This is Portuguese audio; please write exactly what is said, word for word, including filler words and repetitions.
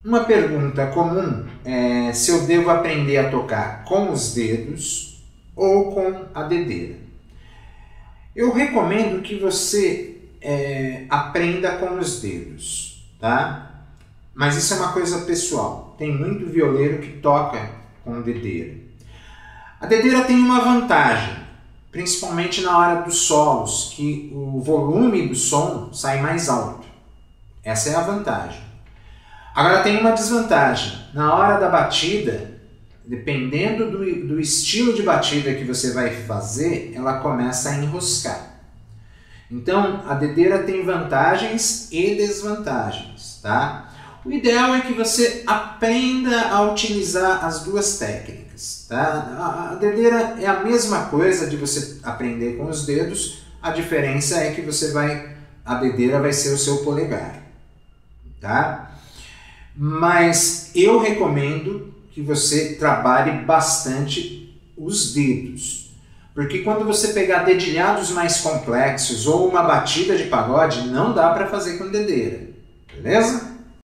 Uma pergunta comum é se eu devo aprender a tocar com os dedos ou com a dedeira. Eu recomendo que você é, aprenda com os dedos, tá? Mas isso é uma coisa pessoal. Tem muito violeiro que toca com dedeira. A dedeira tem uma vantagem, principalmente na hora dos solos, que o volume do som sai mais alto. Essa é a vantagem. Agora tem uma desvantagem. Na hora da batida, dependendo do, do estilo de batida que você vai fazer, ela começa a enroscar. Então, a dedeira tem vantagens e desvantagens, tá? O ideal é que você aprenda a utilizar as duas técnicas, tá? A dedeira é a mesma coisa de você aprender com os dedos, a diferença é que você vai, a dedeira vai ser o seu polegar, tá? Mas eu recomendo que você trabalhe bastante os dedos, porque quando você pegar dedilhados mais complexos ou uma batida de pagode, não dá para fazer com dedeira, beleza?